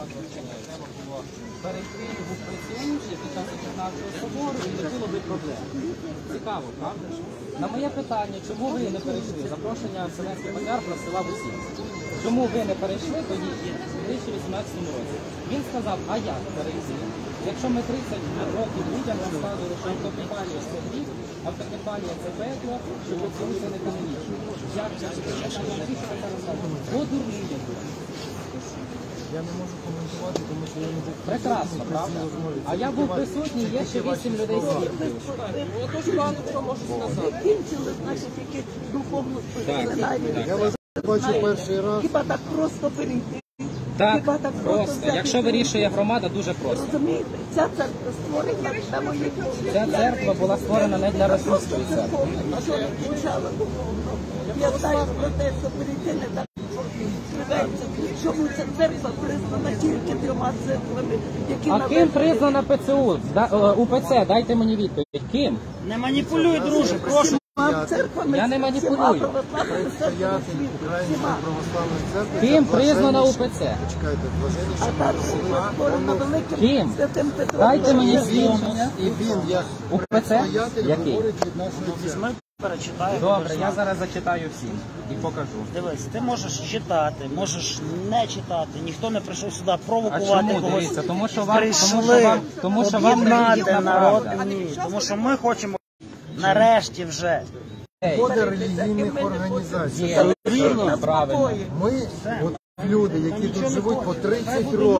треба було перейти в УПЦ під час 15-го собору і не було би проблем. Цікаво, правда? На моє питання, чому ви не перейшли запрошення Вселенський Патріарх розсилав усім? Чому ви не перейшли тоді у 2018 році? Він сказав, а як перейти? Якщо ми 30 років людям розказували, що автокефалія – це гріх, автокефалія – це пекло, що поцілуйся не канонічно. Як це розказувати? Бо дурний є. Я не можу коментувати, тому що я не був прекрасно, правда? А я був присутній, є ще 8 людей свідків. Тож багато хто може сказати. Кінчили, значить, якісь духовно спостерігання. Я вас бачу перший раз. Хіба так просто перейти? Так, просто. Якщо вирішує громада, дуже просто. Розумієте, ця церква створена для моїх дітей. Ця церква була створена не для російської церкви. Що не звучало духовно. Я знаю про те, що перейти не так. Чому ця церква признана тільки 3 церквами, які А ким признана ПЦУ? УПЦ, дайте мені відповідь. Ким? Не маніпулюй, друже, прошу. Я не маніпулюю. Стоятель Української православної церкви. Ким признана УПЦ? Почекайте, А далі створено великим Ким? святим Петром. Дайте мені свідчення. І він, як УПЦ? стоятель, Який? говорить від нашої церкви. Візьми, перечитай. Добре, я зараз зачитаю всім і покажу. Дивись, ти можеш читати, можеш не читати. Ніхто не прийшов сюди А провокувати чому, когось. дивіться, тому що вам не об'єднати вигідна народ. правда. Ні, тому що ми хочемо нарешті вже. Шкода релігійних організацій. Є, вірно, правильно. Ми, от люди, які тут живуть по 30 років,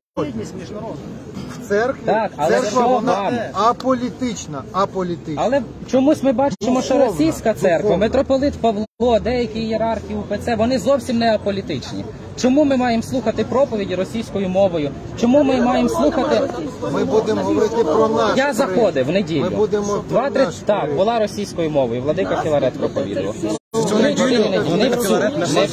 в церкві, Так, але церква що вона вам? аполітична, аполітична. Але чомусь ми бачимо, що Духовна, російська церква, духовна. митрополит Павло, деякі ієрархи УПЦ, вони зовсім не аполітичні. Чому ми маємо слухати проповіді російською мовою? Чому ми маємо слухати... Ми будемо говорити про наш Я заходив в Ми неділю. будемо про 2-3, наш так, була російською мовою, владика Філарет проповідував. Не в цю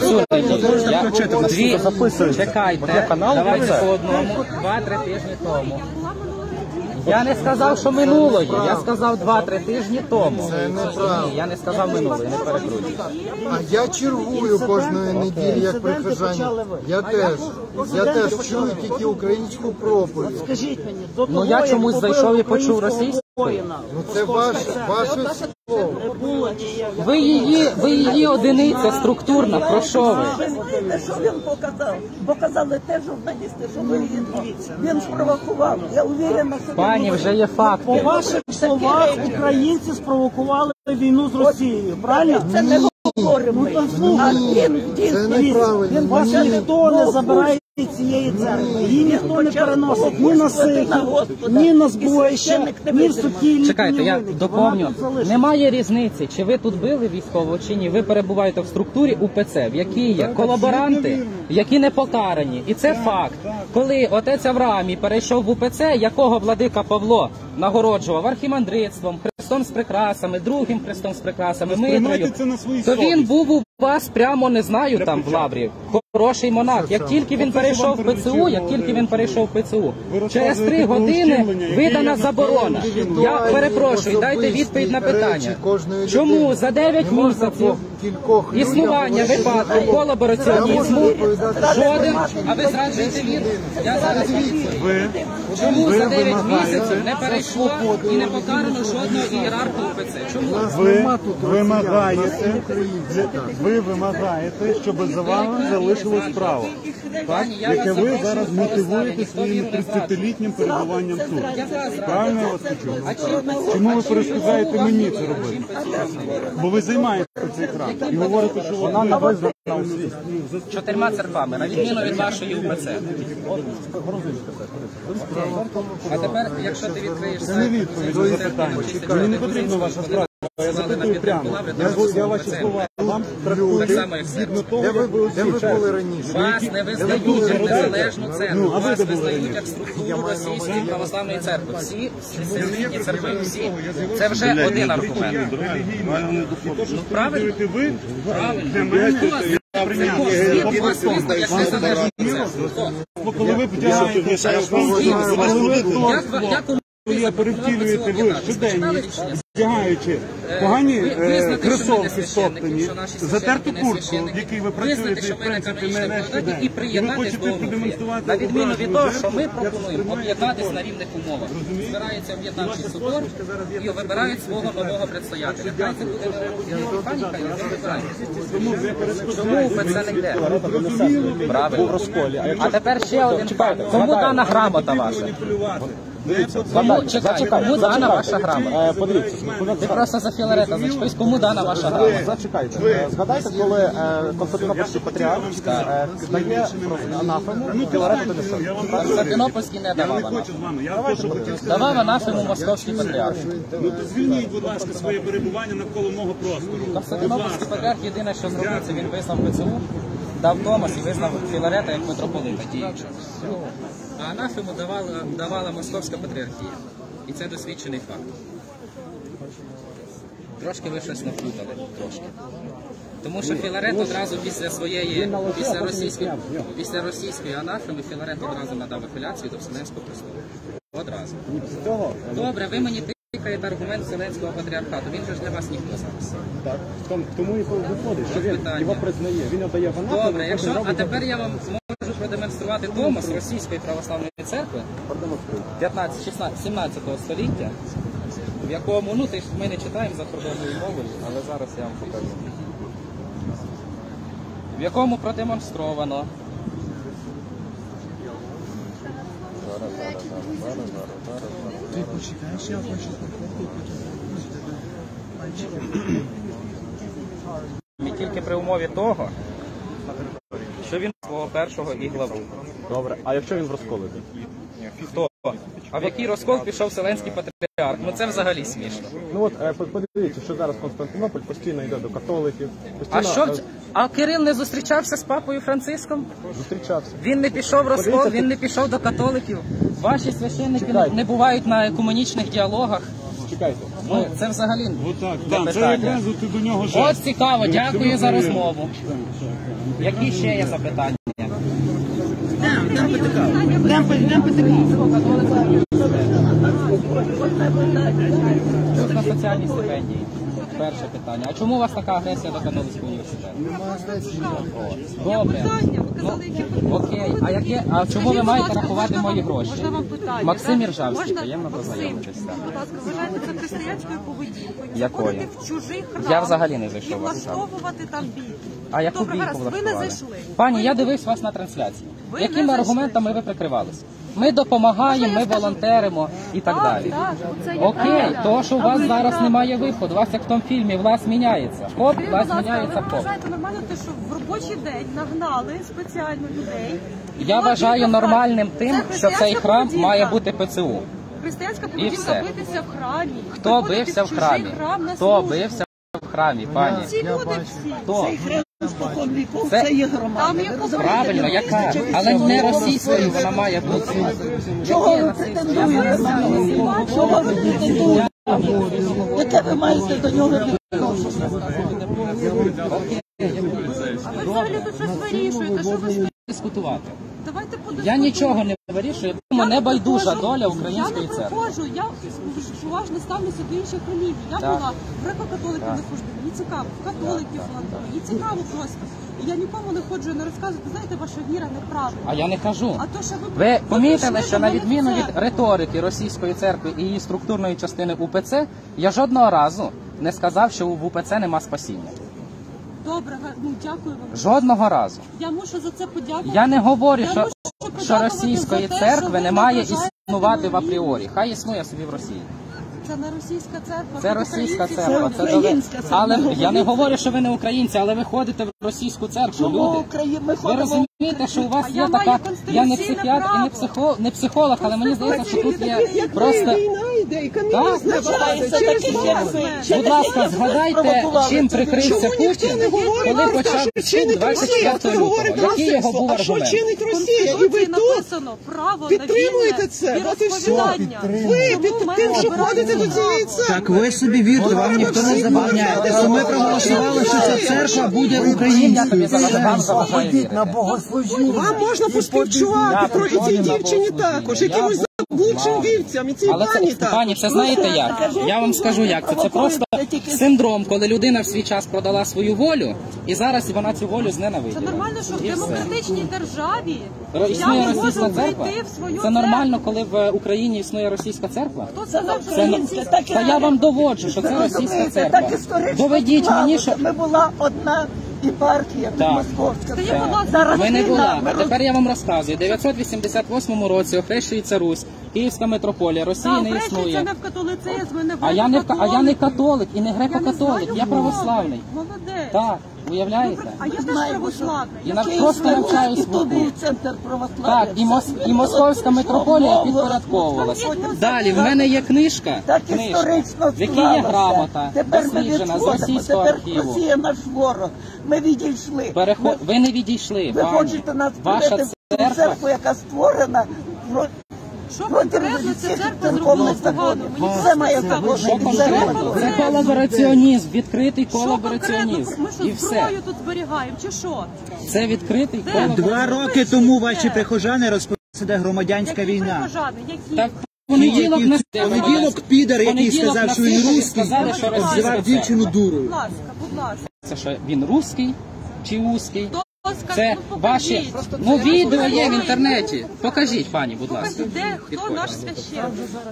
неділю. Чекайте, давайте по одному. 2-3 тижні тому. Я не сказав, що минулої, я сказав 2-3 тижні тому. Це неправда. Ні, я не сказав минулої, не перекрутуйте. А я чергую кожної неділі як прихожанин. Я теж чую тільки українську проповідь. Скажіть мені, до того, Ну я чомусь як зайшов і побили почув українського російську. воїна, Ну це ваше слово. не було ніякого. Ви її одиниця структурна, про що ви? Ви знаєте, що він показав? Показали те журналісти, що вигідно. Він спровокував. Я уверена, що Пані, вже є По факти. ваших словах, українці спровокували війну з Росією, правильно? це не говоримо. Ну, то слухай. А він Це неправильно. Вас ніхто не забирає цієї церкви, її ніхто не переносить ні на сихи, ні на збоїще, ні в сукільні. Чекайте, я доповню. Немає різниці, чи ви тут били військово, чи ні. Ви перебуваєте в структурі УПЦ, в якій є колаборанти, які не покарані. І це факт. Коли отець Авраамій перейшов в УПЦ, якого владика Павло нагороджував архімандритством, хрестом з прикрасами, другим хрестом з прикрасами, митрою, то він був у вас прямо, не знаю, там в лаврі. Хороший монах. Як тільки він перейшов в ПЦУ, через 3 години видана заборона. Я перепрошую, дайте відповідь на питання. Чому за 9 місяців існування випадку колабораціонізму жоден, а ви зраджуєте від? Я зараз чому за 9 місяців не перейшло і не покарано жодного ієрарха УПЦ? Чому? Ви вимагаєте, щоб за вами залишилось право, так? Яке ви зараз мотивуєте своїм 30-літнім перебуванням тут. Правильно я вас почув? Чому ви перешкоджаєте мені це робити? Бо ви займаєте цей храм і говорите, що вона не визнана у світі. 4 церквами, на відміну від вашої УПЦ. А тепер, якщо ти відкриєш Це не відповідь на запитання. Мені не потрібна ваша справа. Я запитую прямо. Я ваші слова вам трактую згідно того, Де ви були раніше? Вас не визнають як незалежну церкву, вас визнають як структуру Російської православної церкви. Всі сесійні церкви, всі. Це вже один аргумент. Ну, правильно? ви Правильно. Світ вас визнав як незалежну церкву. коли ви вдягаєте, Як своє перевтілюєте ви щоденність, вдягаючи погані кросовки стоптані, затерту куртку, в якій ви працюєте, в принципі, не щодень. І ви хочете продемонструвати на відміну від того, що ми пропонуємо об'єднатися на рівних умовах. Збирається об'єднавчий собор і вибирають свого нового предстоятеля. Хай це буде механіка, і вибирають. Чому УПЦ не йде? Правильно. А тепер ще один факт. Кому дана грамота ваша? Кому дана ваша грамота? Подивіться, Ти просто за Філарета зачепись, кому дана ваша грамота? зачекайте. Згадайте, коли Константинопольський патріарх дає анафему Філарету Денисовичу. Константинопольський не давав анафему. Давав анафему московський патріарх. Ну то звільніть, будь ласка, своє перебування навколо мого простору. Константинопольський патріарх єдине, що зробив, це він визнав ПЦУ, дав Томас і визнав Філарета як митрополита діючого. А анафему давала московська патріархія. І це досвідчений факт. Трошки ви щось наплутали, трошки. Тому що Філарет одразу після російської анафеми Філарет одразу надав апеляцію до Вселенського престолу. Одразу. Добре, ви мені тикаєте аргумент Вселенського патріархату. Він же ж для вас ніхто зараз. Так, тому і виходить, що він його признає. Він отдає в анафему. Добре, а тепер я вам можу продемонструвати Томос Російської православної церкви 17 століття, в якому, ми не читаємо закордонною мовою, але зараз я вам покажу. В якому продемонстровано. Ти почекаєш, я хочу Тільки при умові того, що він свого першого і главу. Добре, а якщо він в розколі? Хто? А в який розкол пішов Вселенський патріарх? Ну це взагалі смішно. Ну от подивіться, що зараз Константинополь постійно йде до католиків. А Кирил не зустрічався з папою Франциском? Зустрічався. Він не пішов в розкол, він не пішов до католиків. Ваші священники не бувають на екуменічних діалогах. Чекайте. Ну, це взагалі Отак, це якраз ти до нього жест. От цікаво, дякую за розмову. Які ще є запитання? На соціальні стипендії. Перше питання. А чому у вас така агресія до католицького університету? Добре. Окей. А чому ви маєте рахувати мої гроші? Максим Іржавський, приємно познайомитися. Будь ласка, вважаєте це християнською поведінкою? Якою? Заходити в чужий храм Я взагалі не і зайшов в ваш храм. влаштовувати там бій. А яку Добре, бійку гаразд, ви не влаштували? зайшли. Пані, я дивився вас на трансляції. Ви Якими не зайшли. аргументами ви прикривалися? Ми допомагаємо, ми волонтеримо і так далі. оце є Окей, правда. то що у вас зараз немає виходу, у вас як в тому фільмі, власть міняється. Хоп, Скажіть, власть будь ласка, міняється, ви хоп. вважаєте нормально те, що в робочий день нагнали спеціально людей? І Я була вважаю кілька нормальним фактів. тим, Це що християнська цей храм поведінка. має бути ПЦУ. Християнська все. поведінка битися в храмі. Хто Приходити бився в чужий храмі? храм на Хто службу. бився в храмі, пані? Ці люди всі. Хто? Спокон віков Це- це є громада. Там є Правильно, яка? Але не російською вона має бути. Чого ви претендуєте на нього? Чого ви претендуєте? Яке ви маєте до нього відношення? А ви взагалі тут щось вирішуєте, що ви Дискутувати. давайте подискутуємо. Я нічого не вирішую, мене байдужа доля української Я не церкви. приходжу, я уважно ставлюся до інших релігій. Я Так. була в греко-католиків на службі, мені цікаво, в католиків мені цікаво просто. І я нікому не ходжу, не розказую, знаєте, ваша віра неправильна. А я не кажу. А то, що Ви помітили, прийшли що до на мене відміну в від церкву. риторики російської церкви і її структурної частини УПЦ, я жодного разу не сказав, що в УПЦ нема спасіння. Добре, ну дякую вам. Жодного разу. Я мушу за це подякувати. Я не говорю, Я що, мушу що подякувати російської за те, церкви що не ви має наближаєте існувати в мою апріорі. Хай існує собі в Росії. Це не російська церква. Це тут російська українці. церква. Це українська церква. Але Ми я не говорю, що ви не українці, але ви ходите в російську церкву, Чому люди. Україна? Ми Ви ходимо. розумієте, що у вас А є я маю така, я не конституційне психіатр і не психолог, але мені здається, що тут є просто... Так? Це такі, як ви. Будь ласка, згадайте, чим прикрився Путін, коли почав суд 24 лютого. Який його був аргумент? В Конституції написано право на вільне віросповідання. Ви тим, що ходите до цієї церкви. Так ви собі вірте, вам ніхто не забороняє. То ми проголосували, що ця церква буде українською. Ходіть на богослужіння. Вам можна поспівчувати трохи цій дівчині також, якимось іншим вівцям, і цій Але пані це, так. пані, це знаєте як? Я вам скажу як. Це просто синдром, коли людина в свій час продала свою волю, і зараз вона цю волю Це зненавиділа. нормально, що в І все. демократичній державі я Існує не російська можу церква? прийти в свою Це нормально, коли в Україні існує російська церква? Хто Це сказав, що українське, таке. Та я вам доводжу, що це російська церква. Так історично Доведіть мені, що... склалося. Ми була одна єпархія, Так. московська. Та я була Зараз Ви не війна, була. ми А тепер я вам розказую. У 988 році охрещується Русь, Київська митрополія, Росії не це існує. не в католицизм, не в А я не католик і не греко-католик, я православний. Молодець. Так, уявляєте? А я теж православний. І просто навчаюсь І тут вуху. був центр православ'я. Так, і московська митрополія підпорядковувалась. Далі, в мене є книжка, Так історично в якій є склалося. грамота, Тепер ми досліджена з відходимо. російського Тепер архіву. Росія наш ворог. Ми відійшли. Ви не відійшли, Ви пані. хочете нас Ваша привести в церква. церкву, яка створена Що проти конкретно ця всіх церква церковних зробила погано? законів. Мені Це має Що закони. конкретно? Це колабораціонізм, відкритий Що конкретно? колабораціонізм. Ми І що, все. зброю тут зберігаємо, чи що? Це відкритий Де? 2 колабораціонізм. роки тому ваші прихожани розповіли, що це громадянська Які війна. прихожани? Які? Так, понеділок на Понеділок підар, який Понеділок сказав, на що він сесії русський, сказали, що російська обзивав церква. дівчину дурою. Будь ласка, будь ласка. Це що, він русський чи узький? Хто скаже, Це ну, ваші... покажіть. Ну, відео є в інтернеті. Покажіть, пані, будь ласка. Покажіть, де, хто наш священник?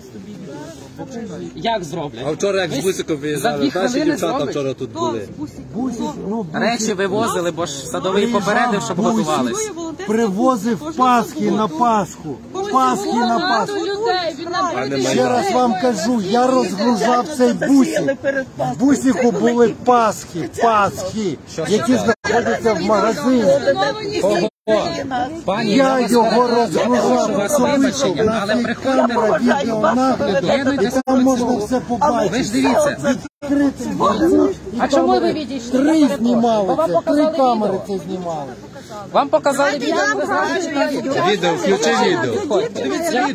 Як зроблять? А вчора як Ви з Бусиком за виїжджали, 2 наші хвилини дівчата зроблять? вчора тут Хто? були. Бусик. Речі вивозили, бо ж садовий попередив, щоб готувались. Існує волонтерська Привозив кожну Пасхи суботу. на Пасху. Пасхи на Багато Пасху. людей, він набитий Ще раз вам кажу, я розгружав цей бусик. В бусику були Пасхи, які знаходяться в магазині. Кого? Пані, Я вас його перепрошую, розгружав, у вас особисто, вибачення, на але цій приходьте. камері відеонагляду, і там можна все Ви ж побачити. дивіться. Відкритий А чому ви відійшли? 3 знімали Вам це, 3 показали камери відео. це знімали. Вам показали відео, ви знаєте, що я відео. Відео, включи відео. Я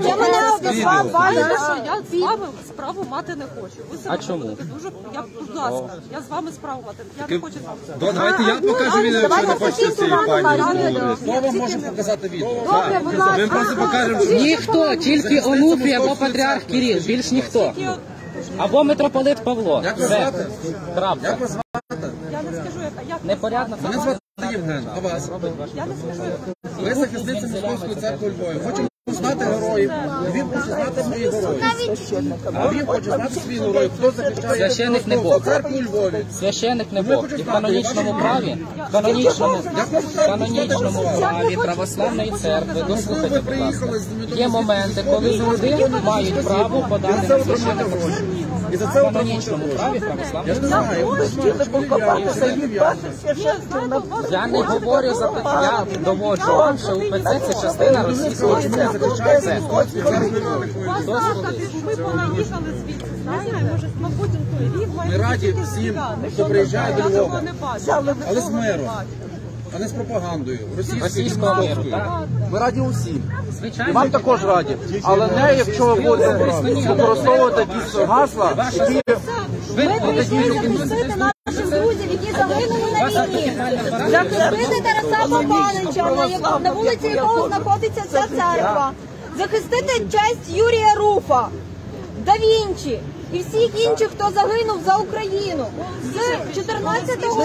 з вами справу мати не хочу. Ви себе А чому? ведете дуже, будь ласка, я з вами справу мати. Я не хочу з вами. Давайте я покажу відео, якщо не хочете з цією пані говорити. Хто вам може показати відео? Ми просто покажемо, що Ніхто, тільки Онуфрій або патріарх Кирил, більш ніхто. Або митрополит Павло. Все. Крапка. Я не скажу, як Непорядно. мене звати Євген, а вас? я не скажу, як Ви захисниця Московської церкви у Львові. Хочемо знати героїв. Він хоче знати своїх героїв. А він хоче знати своїх героїв. Хто захищає Священник не Бог. церкву у Львові? Священник не Бог. І в канонічному праві, канонічному праві православної церкви, дослухайте, будь ласка, є моменти, коли люди мають право подати на священника. В канонічному праві православної церкви. Хотіли покопатися, відбати священство. Я не говорю за те, я доводжу вам, що УПЦ – це частина російської церкви. Це. ми понаїхали звідси, знаєте, може, мабуть, Львів має Ми раді бути всім, сюди. хто приїжджає до Я Львова. цього не бачу. Але з миром, а не з пропагандою. Російського миру, так? Ми раді усім. Звичайно. Вам також раді. Але не, якщо ви будете використовувати якісь гасла, які Ви захистити наших друзів, які загинули на війні. Захистити Тараса Бабанича, на вулиці якого знаходиться ця церква. Захистити честь Юрія Руфа, Да Вінчі і всіх інших, хто загинув за Україну. З 14-го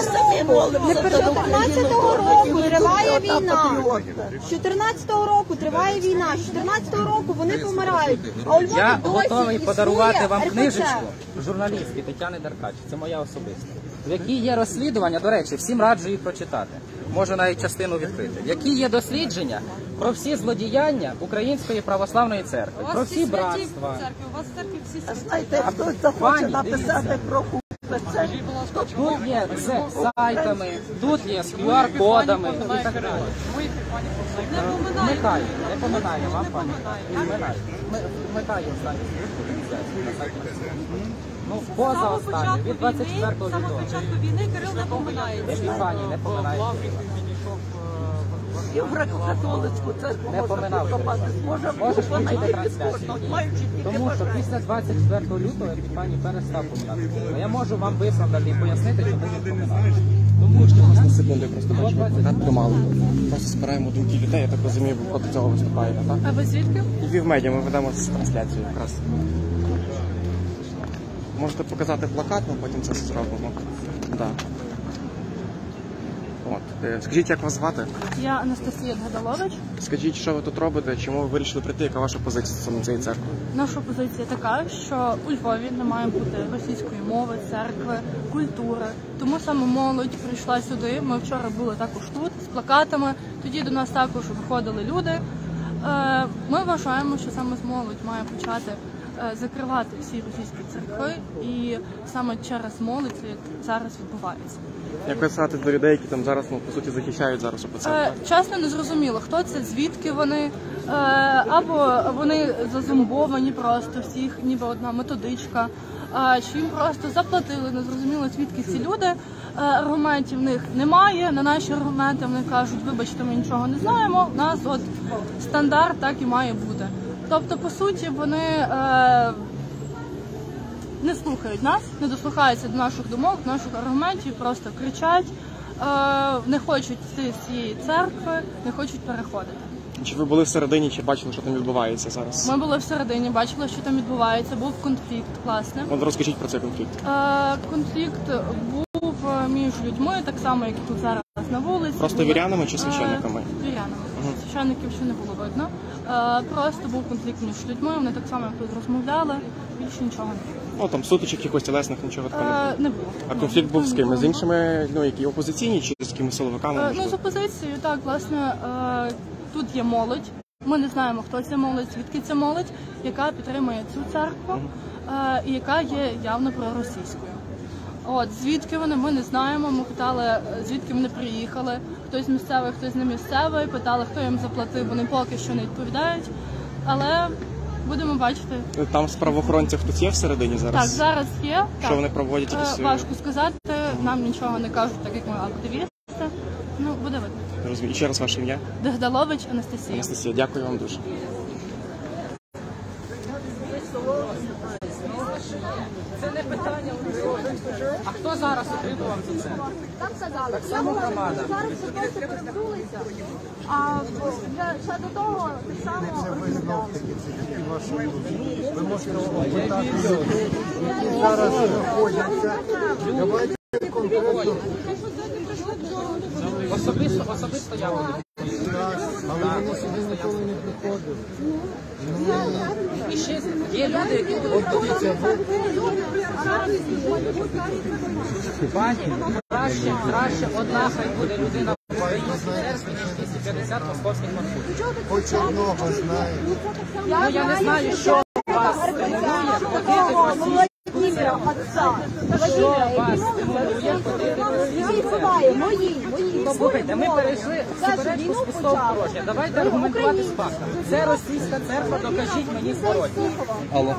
року триває війна. З 14-го року триває війна. З 14-го року вони помирають. А у Львові Я досі готовий існує подарувати вам РПЦ. книжечку журналістки Тетяни Деркач. Це моя особиста. В якій є розслідування, до речі, всім раджу їх прочитати. Можу навіть частину відкрити. В якій є дослідження про всі злодіяння Української православної церкви, про всі братства. У вас в церкві всі святі. Знаєте, хтось захоче написати про УПЦ. Тут є з сайтами, тут є з QR-кодами і так далі. Не поминайте. Вмикаю, не поминаю вам, пані. Вмикаю останню на сайті. Ну, поза останню, від 24 З самого лютого. початку війни Кирил не поминається. Які пані не поминають. І в греко-католицьку церкву Не можна поминав. покопати. Може, Можеш вона включити є трансляцію. кожного, маючи тільки Тому що після 24 лютого Епіфаній перестав поминати. Я можу вам виправдати і пояснити, чому він поминав. Тому що секунду просто. бачимо, плакат тримали. Просто збираємо думки людей, я так розумію, ви проти цього виступаєте, так? А ви звідки? Львівмедіа, ми ведемо трансляцію якраз. Можете показати плакат, ми потім це зробимо. Да. От. Скажіть, як вас звати? Я Анастасія Дгадалович. Скажіть, що ви тут робите, чому ви вирішили прийти, яка ваша позиція стосовно цієї церкви? Наша позиція така, що у Львові не має бути російської мови, церкви, культури. Тому саме молодь прийшла сюди. Ми вчора були також тут з плакатами. Тоді до нас також виходили люди. Ми вважаємо, що саме з молодь має почати закривати всі російські церкви, і саме через молодь це зараз відбувається. Як ви ставитесь до людей, які там зараз, по суті, захищають зараз ОПЦ? Чесно, не зрозуміло, хто це, звідки вони, або вони зазомбовані просто всіх, ніби одна методичка, чи їм просто заплатили, не зрозуміло, звідки ці люди. Аргументів в них немає, на наші аргументи вони кажуть, вибачте, ми нічого не знаємо, у нас от стандарт так і має бути. Тобто, по суті, вони не слухають нас, не дослухаються до наших думок, до наших аргументів, просто кричать, не хочуть йти з цієї церкви, не хочуть переходити. Чи ви були всередині, чи бачили, що там відбувається зараз? Ми були всередині, бачили, що там відбувається, був конфлікт, власне. От розкажіть про цей конфлікт. Конфлікт був між людьми, так само, як і тут зараз на вулиці. Просто вірянами чи священниками? Вірянами. Священників ще не було видно. Просто був конфлікт між людьми, вони так само, як тут розмовляли, більше нічого не було. Ну, там сутичок якихось тілесних, нічого такого не було? Не було. А конфлікт був з ким? З іншими, які опозиційні, чи з якими силовиками? З опозицією, так, власне, тут є молодь. Ми не знаємо, хто ця молодь, звідки ця молодь, яка підтримує цю церкву і яка є явно проросійською. От, звідки вони, ми не знаємо. Ми питали, звідки вони приїхали. Хтось місцевий, хтось не місцевий. Питали, хто їм заплатив, вони поки що не відповідають. Але будемо бачити. Там з правоохоронців хтось є всередині зараз? Так, зараз є. Що вони проводять? Важко сказати, нам нічого не кажуть, так як ми активісти. Ну, буде видно. Розумію. І ще раз ваше ім'я? Дгадалович Анастасія. Анастасія, дякую вам дуже. Це не питання. А хто зараз отримував за це? Там сказали, Так само громада. зараз все просто перебулися, а ще до того так само... Це ви знов-таки, це тільки ваша думка. Ви можете опитати людей, які зараз знаходяться. Давайте конкретно. Особисто я буду. Але вони сюди ніколи не приходили. І ще є люди, які будуть Дивіться, пані, краще одна хай буде людина в українській церкві, ніж 250 московських маршрутів. хоч одного знає. Ну я не знаю, що вас стимулює ходити в російську церкву. Що вас стимулює ходити в російську церкву? Слухайте, ми перейшли суперечку з пустого порожня. Давайте аргументувати з фактами. Це російська церква, докажіть мені зворотні. Я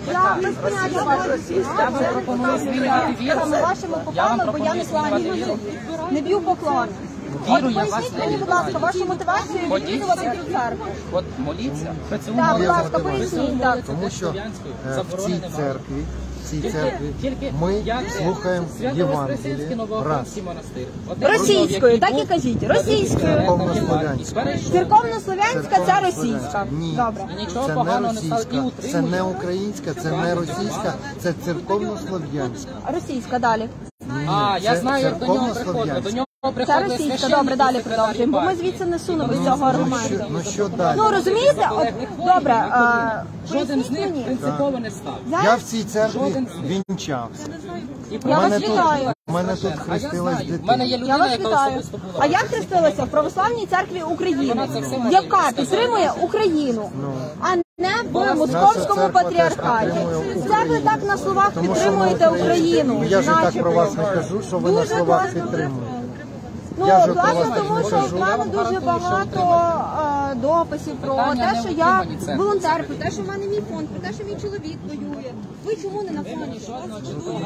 вам пропоную змінювати віру. вашими попами, бо я не кланяюся, не б'ю поклон. Віру я вас Поясніть не мені, будь ласка, вашу мотивацію відвідувати цю церкву. От моліться, Так, будь ласка, поясніть, так. Тому що в цій церкві ми слухаємо Євангеліє раз. Російською, так і кажіть, російською. Церковнослов'янська. Церковнослов'янська – це російська. Ні, Добре. це не російська, це не українська, це не російська, це церковнослов'янська. Російська, далі. А, я знаю, як до нього приходили. До нього Це приходили російська, священники, добре, далі секретарі продовжуємо, бо ми партії. звідси не сунули з цього аргументу. Ну що далі? Ну, розумієте, от, добре, Жоден з поясніть них мені. принципово не став. Я в цій церкві вінчався. Я вас вітаю. У мене тут хрестилась У мене є дитина. Я вас людина, яка вітаю. особисто була. А я хрестилася в Православній церкві України, яка підтримує Україну, а не в московському патріархаті. Це ви так на словах підтримуєте Україну. Я ж так начебто. про вас не кажу, що ви на Дуже словах класно. підтримуєте. Ну, Я ж класно, про вас тому не що кажу. в мене дуже багато дописів про Питання те, не що в я утриманні церкви. волонтер, про те, що в мене мій фонд, про те, що мій чоловік воює. Ви чому не на фоні? Що вас чудує?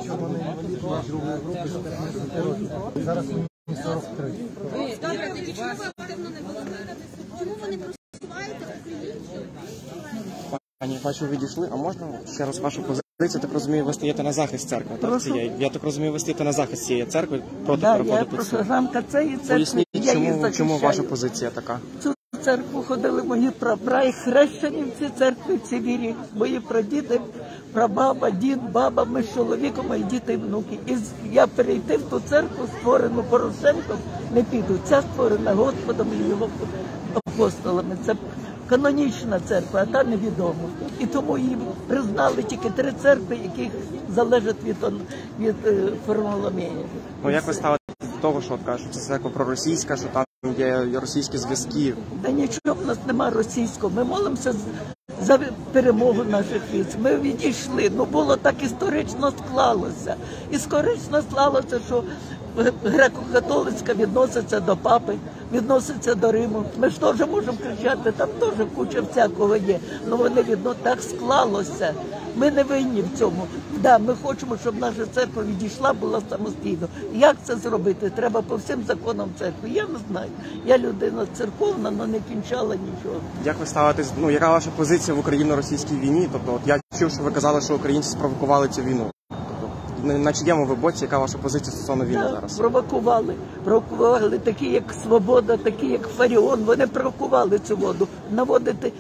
Зараз мені 43. Добре, тоді чому ви активно не волонтерите? Чому ви не просуваєте українців? Пані, бачу, ви відійшли, а можна ще раз вашу позицію Я так розумію, ви стоїте на захист церкви, так? Цієї? Я так розумію, ви стоїте на захист цієї церкви проти переходу під суд. Рамка цієї церкви. Поясніть, чому ваша позиція така? Цю церкву ходили мої прапра і хрещені в цій церкві, в цій вірі. Мої прадіди, прабаба, дід, баба, ми з чоловіком, мої діти і внуки. І я перейти в ту церкву, створену Порошенком, не піду. Ця створена Господом і його апостолами. Це канонічна церква, а та невідома. І тому її признали тільки 3 церкви, які залежать від Варфоломея. Ну як ви ставите до того, що кажуть, це церква проросійська, що там є російські зв'язки? Та нічого в нас немає російського. Ми молимося за перемогу наших військ. Ми відійшли. Ну було так історично склалося. Історично склалося, що греко-католицька відноситься до папи, відноситься до Риму. Ми ж теж можемо кричати, там теж куча всякого є. Ну вони так склалося. Ми не винні в цьому. Да, ми хочемо, щоб наша церква відійшла, була самостійно. Як це зробити? Треба по всім законам церкви. Я не знаю. Я людина церковна, але не кінчала нічого. Як ви ставитесь, яка ваша позиція в Україно-російській війні? Тобто, я чув, що ви казали, що українці спровокували цю війну. На чиєму ви боці, яка ваша позиція стосовно війни зараз? Провокували такі, як Свобода, такі, як Фаріон. Вони провокували цю воду. Наводити,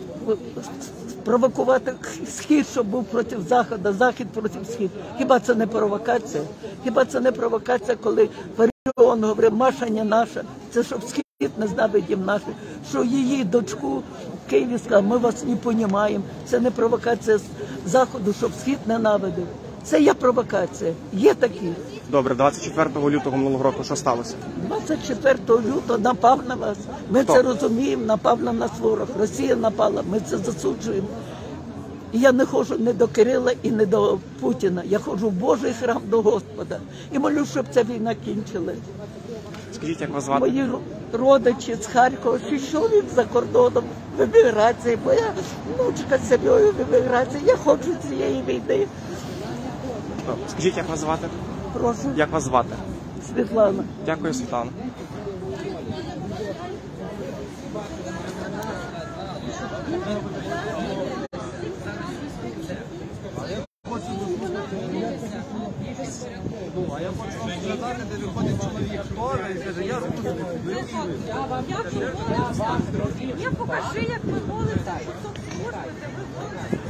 провокувати Схід, щоб був проти Заходу, Захід проти Схід. Хіба це не провокація? Хіба це не провокація, коли Фаріон говорить, Маша не наша? Це щоб Схід не знавидів наших. Що її дочку в Києві сказав, ми вас не розуміємо. Це не провокація Заходу, щоб Схід ненавидив. Це є провокація. Є такі. Добре, 24 лютого минулого року що сталося? 24 лютого напав на вас. Ми це розуміємо, напав на нас ворог. Росія напала, ми це засуджуємо. І я не ходжу ні до Кирила і не до Путіна. Я ходжу в Божий храм до Господа. І молю, щоб ця війна кінчилась. Скажіть, як вас звати? Мої родичі з Харкова, чи чоловік за кордоном в еміграції, моя внучка з сім'єю в еміграції. Я хочу цієї війни. Скажіть, як вас звати? Прошу. Як вас звати? Світлана. Дякую, Світлана. Я хочу сказати, де виходить чоловік Тора і каже, я русский. Я покажи, як ви молитеся, що тут можете, ви